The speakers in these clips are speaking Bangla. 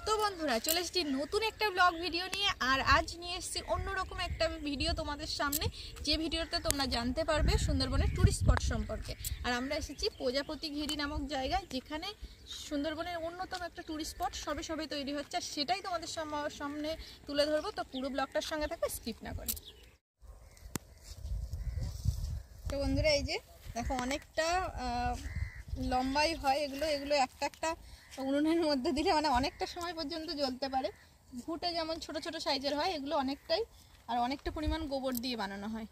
তো বন্ধুরা চলে এসেছি নতুন একটা ব্লগ ভিডিও নিয়ে। আর আজ নিয়ে এসেছি অন্যরকম একটা ভিডিও তোমাদের সামনে, যে ভিডিওতে তোমরা জানতে পারবে সুন্দরবনের টুরিস্ট স্পট সম্পর্কে। আর আমরা এসেছি প্রজাপতি ঘেরি নামক জায়গায়, যেখানে সুন্দরবনের অন্যতম একটা টুরিস্ট স্পট সবে সবে তৈরি হচ্ছে। আর সেটাই তোমাদের সামনে তুলে ধরবো। তো পুরো ব্লগটার সঙ্গে থাকবে, স্কিপ না করে। তো বন্ধুরা এই যে দেখো, অনেকটা লম্বাই হয় এগুলো একটা একটা উনুনের মধ্যে দিলে মানে অনেকটা সময় পর্যন্ত জ্বলতে পারে। ঘুঁটে যেমন ছোট ছোট সাইজের হয়, এগুলো অনেকটাই আর অনেকটা পরিমাণ গোবর দিয়ে বানানো হয়।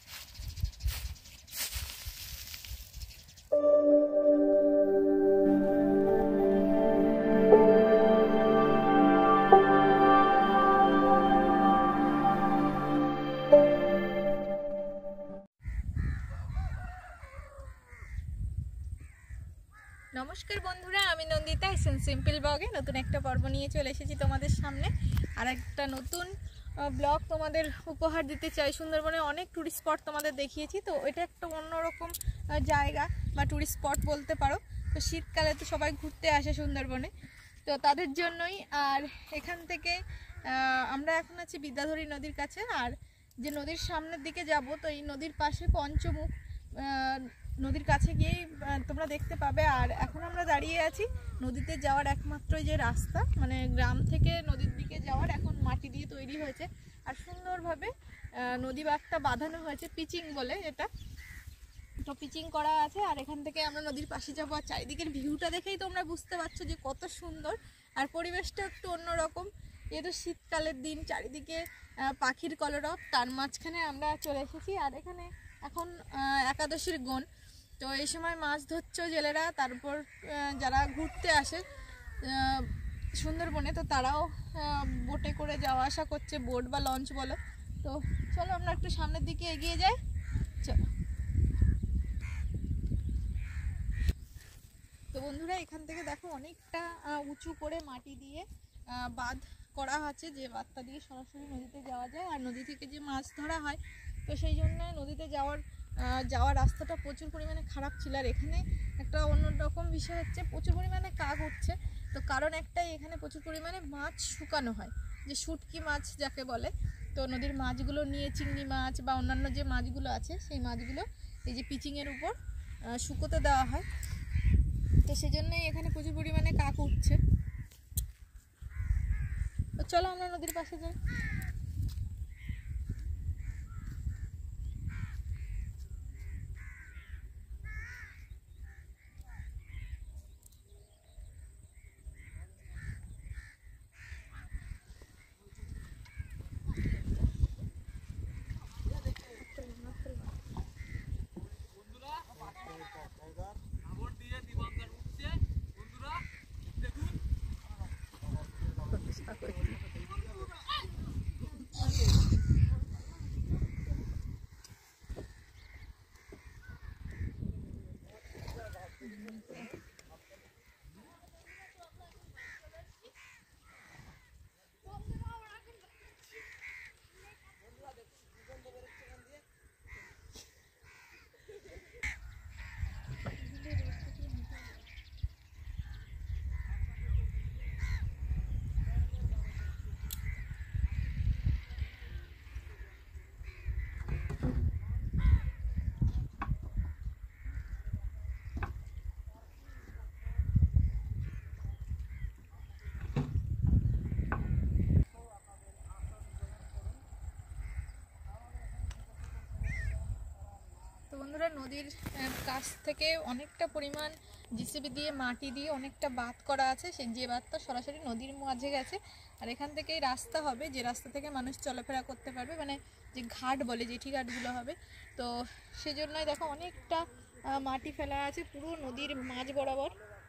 নমস্কার বন্ধুরা, আমি নন্দিতা, সিম্পল ব্লগে নতুন একটা পর্ব নিয়ে চলে এসেছি তোমাদের সামনে। আর একটা নতুন ব্লগ তোমাদের উপহার দিতে চাই। সুন্দরবনে অনেক টুরিস্ট স্পট তোমাদের দেখিয়েছি, তো এটা একটা অন্যরকম জায়গা বা টুরিস্ট স্পট বলতে পারো। তো শীতকালে তো সবাই ঘুরতে আসে সুন্দরবনে, তো তাদের জন্যই। আর এখান থেকে আমরা এখন আছি বিদ্যাধরী নদীর কাছে। আর যে নদীর সামনের দিকে যাব, তো এই নদীর পাশে পঞ্চমুখ নদীর কাছে গিয়েই তোমরা দেখতে পাবে। আর এখন আমরা দাঁড়িয়ে আছি নদীতে যাওয়ার একমাত্র যে রাস্তা, মানে গ্রাম থেকে নদীর দিকে যাওয়ার, এখন মাটি দিয়ে তৈরি হয়েছে আর সুন্দরভাবে নদী বাঁধটা বাঁধানো হয়েছে, পিচিং বলে এটা। তো পিচিং করা আছে। আর এখান থেকে আমরা নদীর পাশে যাবো। আর চারিদিকের ভিউটা দেখেই তোমরা বুঝতে পারছো যে কত সুন্দর। আর পরিবেশটা একটু অন্যরকম। এ তো শীতকালের দিন, চারিদিকে পাখির কলরব, তার মাঝখানে আমরা চলে এসেছি। আর এখানে এখন একাদশীর গণ, তো এই সময় মাছ ধরছে জেলেরা। তারপর যারা ঘুরতে আসে সুন্দরবনে, তো তারাও বোটে করে যাওয়া আসা করছে, বোট বা লঞ্চ বলো। তো চলো আমরা একটু সামনের দিকে এগিয়ে যাই, চলো। তো বন্ধুরা এখান থেকে দেখো, অনেকটা উঁচু করে মাটি দিয়ে বাঁধ করা আছে, যে বাঁধটা দিয়ে সরাসরি নদীতে যাওয়া যায়। আর নদী থেকে যে মাছ ধরা হয়, তো সেই জন্য নদীতে যাওয়ার রাস্তাটা প্রচুর পরিমাণে খারাপ ছিল। আর এখানে একটা অন্যরকম বিষয় হচ্ছে, প্রচুর পরিমাণে কাক উঠছে। তো কারণ একটাই, এখানে প্রচুর পরিমাণে মাছ শুকানো হয়, যে শুটকি মাছ যাকে বলে। তো নদীর মাছগুলো নিয়ে, চিংড়ি মাছ বা অন্যান্য যে মাছগুলো আছে, সেই মাছগুলো এই যে পিচিংয়ের উপর শুকোতে দেওয়া হয়। তো সেই জন্যই এখানে প্রচুর পরিমাণে কাক উঠছে। তো চলো আমরা নদীর পাশে যাই। তো বন্ধুরা নদীর কাছ থেকে অনেকটা পরিমাণ জিসিবি দিয়ে, মাটি দিয়ে অনেকটা বাঁধ করা আছে, যে বাঁধটা সরাসরি নদীর মাঝে গেছে। আর এখান থেকেই রাস্তা হবে, যে রাস্তা থেকে মানুষ চলাফেরা করতে পারবে, মানে যে ঘাট বলে, জেঠি ঘাটগুলো হবে। তো সেজন্যই দেখো অনেকটা মাটি ফেলা আছে পুরো নদীর মাঝ বরাবর।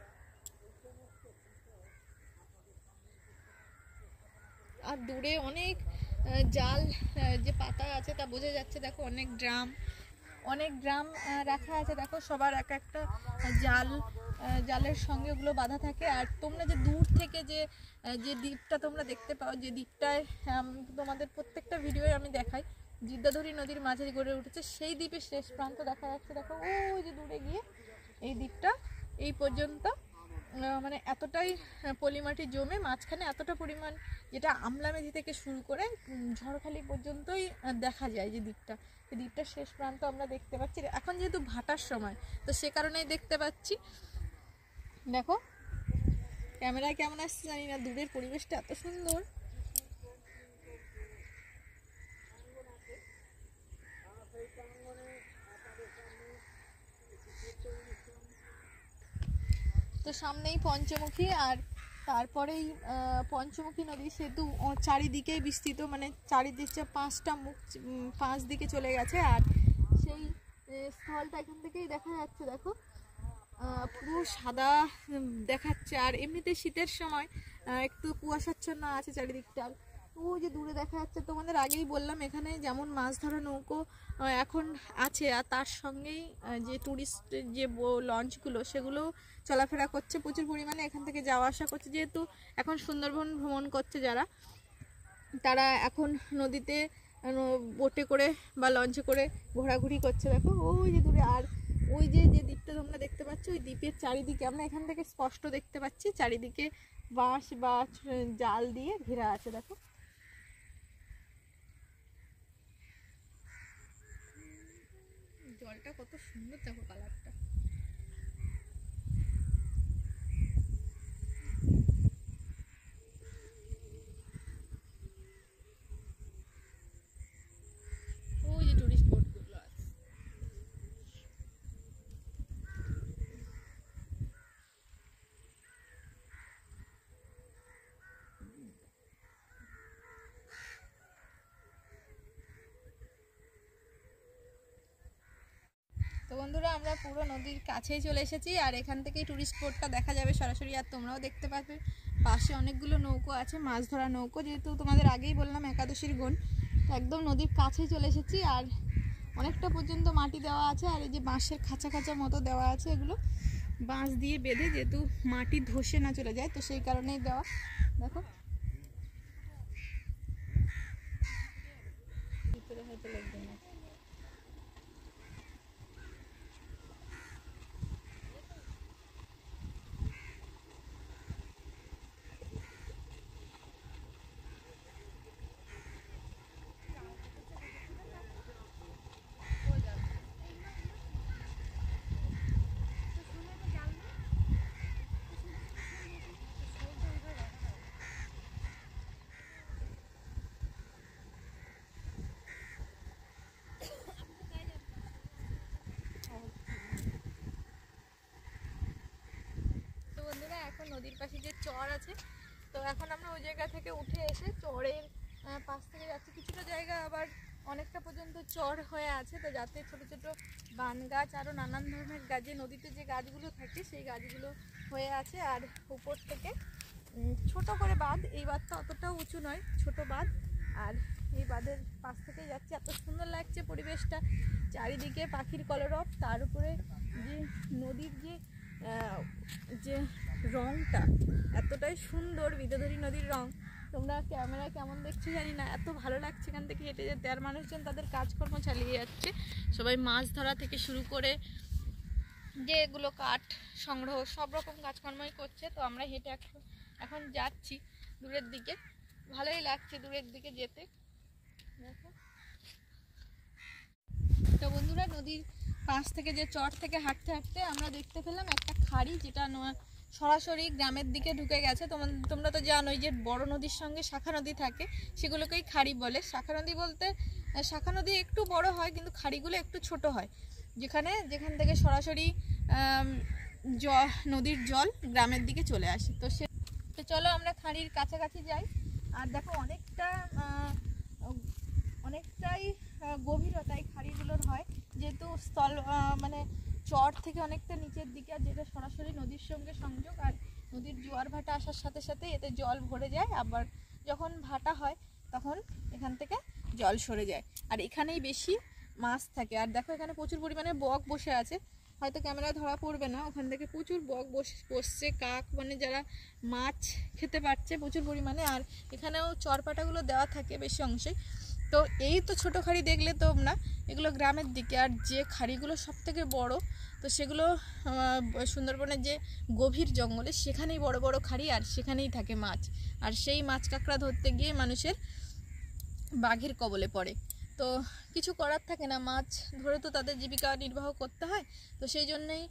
আর দূরে অনেক জাল যে পাতা আছে তা বোঝা যাচ্ছে। দেখো অনেক ড্রাম রাখা আছে। দেখো সবার এক একটা জালের সঙ্গে ওগুলো বাঁধা থাকে। আর তোমরা যে দূর থেকে যে দ্বীপটা তোমরা দেখতে পাও, যে দ্বীপটায় তোমাদের প্রত্যেকটা ভিডিও আমি দেখাই, বিদ্যাধরী নদীর মাঝে গড়ে উঠেছে, সেই দ্বীপের শেষ প্রান্ত দেখা যাচ্ছে। দেখো ওই যে দূরে গিয়ে এই দ্বীপটা এই পর্যন্ত মানে এতটাই পলিমাটি জমে মাঝখানে এতটা পরিমাণ, যেটা আমলামেধি থেকে শুরু করে ঝড়খালি পর্যন্তই দেখা যায় যে দিকটা, এই দিকটা শেষ প্রান্ত আমরা দেখতে পাচ্ছি। এখন যেহেতু ভাটার সময় তো সে কারণেই দেখতে পাচ্ছি। দেখো ক্যামেরায় কেমন আসছে জানি না, দূরের পরিবেশটা এত সুন্দর। তো সামনেই পঞ্চমুখী, আর তারপরেই পঞ্চমুখী নদী সেতু চারিদিকেই বিস্তৃত, মানে চারিদিকে 5টা মুখ 5 দিকে চলে গেছে। আর সেই স্থলটা এখান থেকেই দেখা যাচ্ছে। দেখো পুরো সাদা দেখাচ্ছে। আর এমনিতে শীতের সময় একটু কুয়াশাচ্ছন্ন আছে চারিদিকটা। ওই যে দূরে দেখা যাচ্ছে, তোমাদের আগেই বললাম এখানে যেমন মাছ ধরা নৌকো এখন আছে, আর তার সঙ্গেই যে টুরিস্ট যে লঞ্চগুলো সেগুলো চলাফেরা করছে প্রচুর পরিমাণে, এখান থেকে যাওয়া আসা করছে। যেহেতু এখন সুন্দরবন ভ্রমণ করছে যারা, তারা এখন নদীতে বোটে করে বা লঞ্চে করে ঘোরাঘুরি করছে। দেখো ওই যে দূরে, আর ওই যে যে দ্বীপটা তোমরা দেখতে পাচ্ছ, ওই দ্বীপের চারিদিকে আমরা এখান থেকে স্পষ্ট দেখতে পাচ্ছি চারিদিকে বাঁশ বা জাল দিয়ে ঘেরা আছে। দেখো জলটা কত সুন্দর, দেখো কালারটা। ওই যে টুরিস্ট বোটগুলো আছে। তো বন্ধুরা আমরা পুরো নদীর কাছেই চলে এসেছি, আর এখান থেকেই টুরিস্ট বোটটা দেখা যাবে সরাসরি, আর তোমরাও দেখতে পাবে পাশে অনেকগুলো নৌকো আছে, মাছ ধরা নৌকো। যেহেতু তোমাদের আগেই বললাম একাদশীর গুণ, তো একদম নদীর কাছেই চলে এসেছি। আর অনেকটা পর্যন্ত মাটি দেওয়া আছে, আর এই যে বাঁশের খাঁচা খাঁচা মতো দেওয়া আছে, এগুলো বাঁশ দিয়ে বেঁধে, যেহেতু মাটি ধসে না চলে যায় তো সেই কারণেই দেওয়া। দেখো ভিতরে হয়তো লাগবে না। এখন নদীর পাশে যে চর আছে, তো এখন আমরা ওই জায়গা থেকে উঠে এসে চরের পাশ থেকে যাচ্ছি। কিছুটা জায়গা আবার অনেকটা পর্যন্ত চর হয়ে আছে, তো যাতে ছোট ছোট বান গাছ আরও নানান ধরনের গাছ, যে নদীতে যে গাছগুলো থাকে সেই গাছগুলো হয়ে আছে। আর উপর থেকে ছোট করে বাঁধ, এই বাঁধটা অতটাও উঁচু নয়, ছোট বাঁধ। আর এই বাঁধের পাশ থেকে যাচ্ছে, এত সুন্দর লাগছে পরিবেশটা, চারিদিকে পাখির কলরব, তার উপরে যে নদীর যে রংটা এতটাই সুন্দর, বিদ্যাধরী নদীর রং। তোমরা ক্যামেরায় কেমন দেখছো জানি না, এত ভালো লাগছে এখান থেকে হেঁটে যেতে। আর মানুষজন তাদের কাজকর্ম চালিয়ে যাচ্ছে, সবাই মাছ ধরা থেকে শুরু করে যে এগুলো কাঠ সংগ্রহ সব রকম কাজকর্মই করছে। তো আমরা হেঁটে এখন যাচ্ছি দূরের দিকে, ভালোই লাগছে দূরের দিকে যেতে। দেখো তো বন্ধুরা, নদীর পাশ থেকে যে চর থেকে হাঁটতে হাঁটতে আমরা দেখতে পেলাম একটা খাড়ি, যেটা সরাসরি গ্রামের দিকে ঢুকে গেছে। তোমরা তো জানোই যে বড় নদীর সঙ্গে শাখা নদী থাকে, সেগুলোকেই খাড়ি বলে। শাখা নদী বলতে শাখা নদী একটু বড় হয়, কিন্তু খাড়িগুলো একটু ছোট হয়, যেখান থেকে সরাসরি নদীর জল গ্রামের দিকে চলে আসে। তো চলো আমরা খাড়ির কাছাকাছি যাই। আর দেখো অনেকটাই গভীরতায় খাড়িগুলোর হয়, যেহেতু স্থল মানে চর থেকে অনেকটা নিচের দিকে, আর যেটা সরাসরি নদীর সঙ্গে সংযোগ। আর নদীর জোয়ার ভাটা আসার সাথে সাথে এতে জল ভরে যায়, আবার যখন ভাটা হয় তখন এখান থেকে জল সরে যায়, আর এখানেই বেশি মাছ থাকে। আর দেখো এখানে প্রচুর পরিমাণে বক বসে আছে, হয়তো ক্যামেরায় ধরা পড়বে না, ওখান থেকে প্রচুর বক বসছে, কাক, মানে যারা মাছ খেতে পারছে প্রচুর পরিমাণে। আর এখানেও চরপাটাগুলো দেওয়া থাকে বেশি অংশে, তো এই তো ছোটো খাড়ি দেখলে তোমরা, এগুলো গ্রামের দিকে। আর যে খাড়িগুলো সব থেকে বড়ো, তো সেগুলো সুন্দরবনের যে গভীর জঙ্গলে সেখানেই বড় বড় খাড়ি, আর সেখানেই থাকে মাছ। আর সেই মাছ কাঁকড়া ধরতে গিয়ে মানুষের বাঘের কবলে পড়ে। তো কিছু করার থাকে না, মাছ ধরে তো তাদের জীবিকা নির্বাহ করতে হয়। তো সেই জন্যেই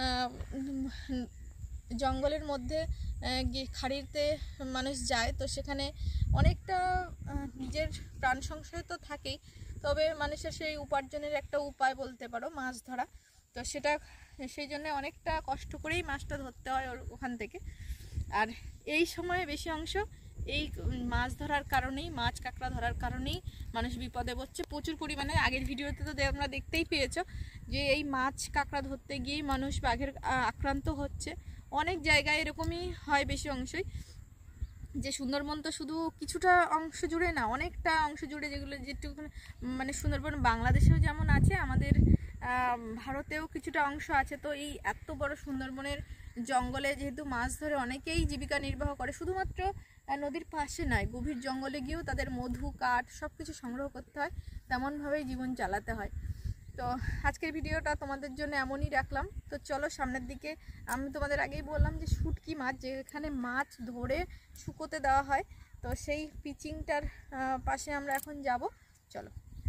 জঙ্গলের মধ্যে গিয়ে খাড়িতে মানুষ যায়। তো সেখানে অনেকটা নিজের প্রাণ সংশয় তো থাকেই, তবে মানুষের সেই উপার্জনের একটা উপায় বলতে পারো মাছ ধরা। তো সেটা সেই জন্য অনেকটা কষ্ট করেই মাছটা ধরতে হয় ওখান থেকে। আর এই সময়ে বেশি অংশ এই মাছ ধরার কারণেই, মাছ কাঁকড়া ধরার কারণেই মানুষ বিপদে পড়ছে প্রচুর পরিমাণে। আগের ভিডিওতে তো আমরা দেখতেই পেয়েছো যে এই মাছ কাঁকড়া ধরতে গিয়েই মানুষ বাঘের আক্রান্ত হচ্ছে। অনেক জায়গায় এরকমই হয়, বেশি অংশই। যে সুন্দরবন তো শুধু কিছুটা অংশ জুড়ে না, অনেকটা অংশ জুড়ে, যেগুলো যেটুকু মানে সুন্দরবন বাংলাদেশেও যেমন আছে, আমাদের ভারতেও কিছুটা অংশ আছে। তো এই এত বড় সুন্দরবনের জঙ্গলে যেহেতু মাছ ধরে অনেকেই জীবিকা নির্বাহ করে, শুধুমাত্র নদীর পাশে নয়, গভীর জঙ্গলে গিয়েও তাদের মধু, কাঠ সব কিছু সংগ্রহ করতে হয়, তেমনভাবেই জীবন চালাতে হয়। তো আজকের ভিডিওটা তোমাদের জন্য এমনই রাখলাম। তো চলো সামনের দিকে। আমি তোমাদের আগেই বললাম যে শুটকি মাছ, যেখানে মাছ ধরে শুকোতে দেওয়া হয়, তো সেই পিচিংটার পাশে আমরা এখন যাব। চলো।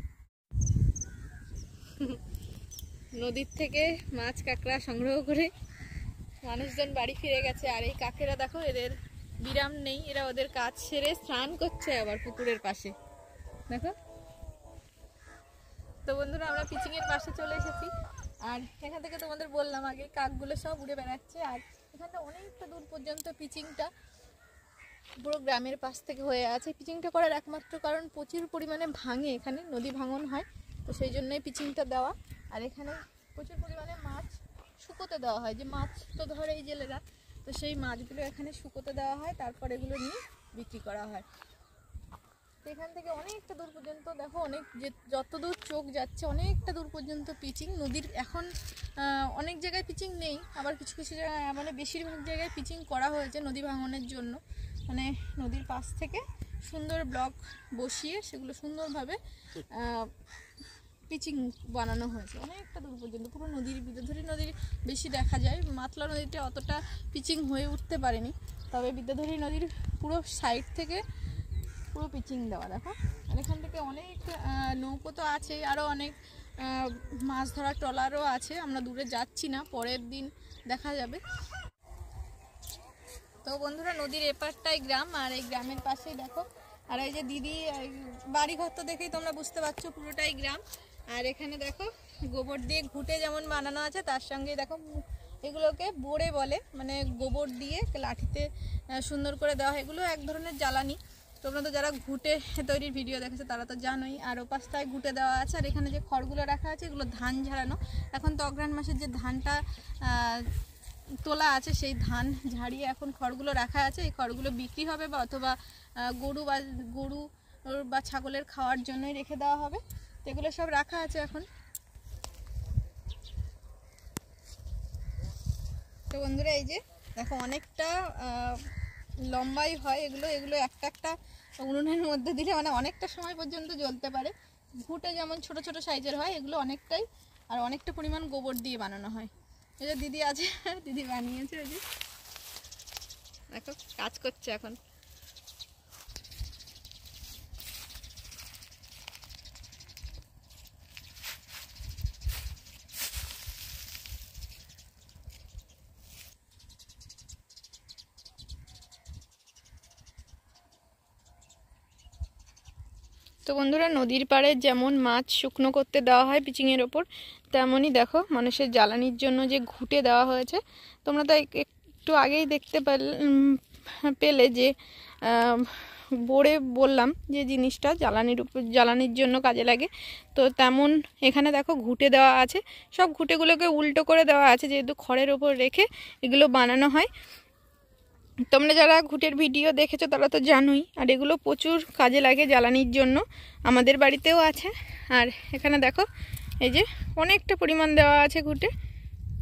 নদীর থেকে মাছ কাঁকড়া সংগ্রহ করে মানুষজন বাড়ি ফিরে গেছে। আর এই কাকেরা দেখো, এদের বিরাম নেই, এরা ওদের কাজ সেরে স্নান করছে আবার পুকুরের পাশে, দেখো। তো বন্ধুরা, আমরা পিচিংয়ের পাশে চলে এসেছি। আর এখান থেকে তোমাদের বললাম আগে, কাকগুলো সব উড়ে বেড়াচ্ছে। আর এখানটা অনেকটা দূর পর্যন্ত পিচিংটা পুরো গ্রামের পাশ থেকে হয়ে আছে। পিচিংটা করার একমাত্র কারণ প্রচুর পরিমাণে ভাঙে, এখানে নদী ভাঙন হয়, তো সেই জন্যই পিচিংটা দেওয়া। আর এখানে প্রচুর পরিমাণে মাছ শুকোতে দেওয়া হয়, যে মাছ তো ধরে এই জেলেরা, তো সেই মাছগুলো এখানে শুকোতে দেওয়া হয়, তারপর এগুলো নিয়ে বিক্রি করা হয়। এখান থেকে অনেকটা দূর পর্যন্ত দেখো, অনেক যত দূর চোখ যাচ্ছে অনেকটা দূর পর্যন্ত পিচিং। নদীর এখন অনেক জায়গায় পিচিং নেই, আবার কিছু কিছু জায়গায়, মানে বেশিরভাগ জায়গায় পিচিং করা হয়েছে নদী ভাঙনের জন্য। মানে নদীর পাশ থেকে সুন্দর ব্লক বসিয়ে সেগুলো সুন্দরভাবে পিচিং বানানো হয়েছে অনেকটা দূর পর্যন্ত। পুরো নদীর, বিদ্যাধরী নদীর বেশি দেখা যায়, মাতলা নদীতে অতটা পিচিং হয়ে উঠতে পারেনি, তবে বিদ্যাধরী নদীর পুরো সাইড থেকে পুরো পিচিং দেওয়া দেখো। আর এখান থেকে অনেক নৌকো তো আছে, আরও অনেক মাছ ধরার ট্রলারও আছে। আমরা দূরে যাচ্ছি না, পরের দিন দেখা যাবে। তো বন্ধুরা, নদীর এপারটাই গ্রাম, আর এই গ্রামের পাশেই দেখো, আর এই যে দিদি বাড়িঘর তো দেখেই তোমরা বুঝতে পারছো পুরোটাই গ্রাম। আর এখানে দেখো গোবর দিয়ে ঘুঁটে যেমন বানানো আছে, তার সঙ্গে দেখো এগুলোকে বোড়ে বলে, মানে গোবর দিয়ে লাঠিতে সুন্দর করে দেওয়া হয়। এগুলো এক ধরনের জ্বালানি। তোমরা তো যারা ঘুঁটে তৈরির ভিডিও দেখেছো তারা তো জানোই। আর ওপাশটায় ঘুঁটে দেওয়া আছে। আর এখানে যে খড়গুলো রাখা আছে, এগুলো ধান ঝাড়ানো। এখন তো অগ্রহায়ণ মাসের যে ধানটা তোলা আছে, সেই ধান ঝাড়িয়ে এখন খড়গুলো রাখা আছে। এই খড়গুলো বিক্রি হবে, বা অথবা গরু বা ছাগলের খাওয়ার জন্যই রেখে দেওয়া হবে। তো এগুলো সব রাখা আছে এখন। তো বন্ধুরা, এই যে দেখো অনেকটা লম্বাই হয় এগুলো। এগুলো একটা একটা উনুনের মধ্যে দিলে মানে অনেকটা সময় পর্যন্ত জ্বলতে পারে। ঘুঁটে যেমন ছোট ছোট সাইজের হয়, এগুলো অনেকটাই, আর অনেকটা পরিমাণ গোবর দিয়ে বানানো হয়। এই যে দিদি আছে, দিদি বানিয়েছে, ওই যে দেখো কাজ করছে এখন। তো বন্ধুরা, নদীর পাড়ে যেমন মাছ শুকনো করতে দেওয়া হয় পিচিংয়ের ওপর, তেমনই দেখো মানুষের জ্বালানির জন্য যে ঘুঁটে দেওয়া হয়েছে। তোমরা তো একটু আগেই দেখতে পেলে যে বোড়ে বললাম যে জিনিসটা জ্বালানির জন্য কাজে লাগে। তো তেমন এখানে দেখো ঘুঁটে দেওয়া আছে। সব ঘুঁটেগুলোকে উল্টো করে দেওয়া আছে, যেহেতু খড়ের ওপর রেখে এগুলো বানানো হয়। তোমরা যারা ঘুঁটের ভিডিও দেখেছো তারা তো জানোই। আর এগুলো প্রচুর কাজে লাগে জ্বালানির জন্য, আমাদের বাড়িতেও আছে। আর এখানে দেখো এই যে অনেকটা পরিমাণ দেওয়া আছে ঘুঁটে।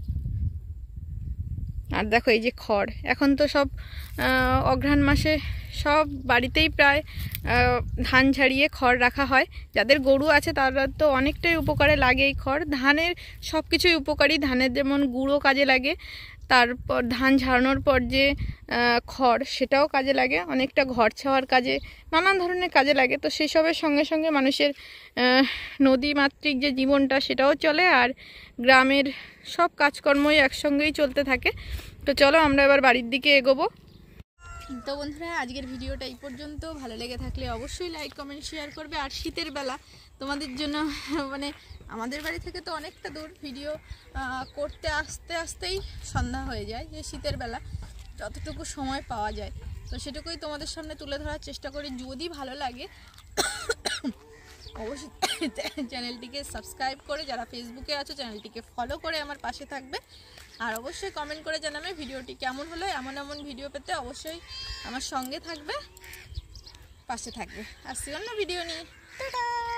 আর দেখো এই যে খড়, এখন তো সব অঘ্রাণ মাসে সব বাড়িতেই প্রায় ধান ঝাড়িয়ে খড় রাখা হয়। যাদের গরু আছে তারা তো অনেকটাই উপকারে লাগে এই খড়। ধানের সব কিছুই উপকারী, ধানের যেমন গুঁড়ো কাজে লাগে, তারপর ধান ঝাড়ানোর পর যে খড় সেটাও কাজে লাগে, অনেকটা ঘর ছাওয়ার কাজে, নানান ধরনের কাজে লাগে। তো সেসবের সঙ্গে সঙ্গে মানুষের নদীমাতৃক যে জীবনটা সেটাও চলে, আর গ্রামের সব কাজকর্মই একসঙ্গেই চলতে থাকে। তো চলো আমরা এবার বাড়ির দিকে এগোবো। তো বন্ধুরা, আজকের ভিডিওটা এই পর্যন্ত। ভালো লেগে থাকলে অবশ্যই লাইক কমেন্ট শেয়ার করবে। আর শীতের বেলা তোমাদের জন্য মানে আমাদের বাড়ি থেকে তো অনেকটা দূর, ভিডিও করতে আসতে আসতেই সন্ধ্যা হয়ে যায়, যে শীতের বেলা যতটুকু সময় পাওয়া যায় তো সেটুকুই তোমাদের সামনে তুলে ধরার চেষ্টা করি। যদি ভালো লাগে অবশ্যই চ্যানেলটিকে সাবস্ক্রাইব করে, যারা ফেসবুকে আছো চ্যানেলটিকে ফলো করে আমার পাশে থাকবে। আর অবশ্যই কমেন্ট করে জানাবে ভিডিওটি কেমন হলো। এমন এমন ভিডিও পেতে অবশ্যই আমার সঙ্গে থাকবে, পাশে থাকবে। আসছি অন্য ভিডিও নিয়ে। টাটা।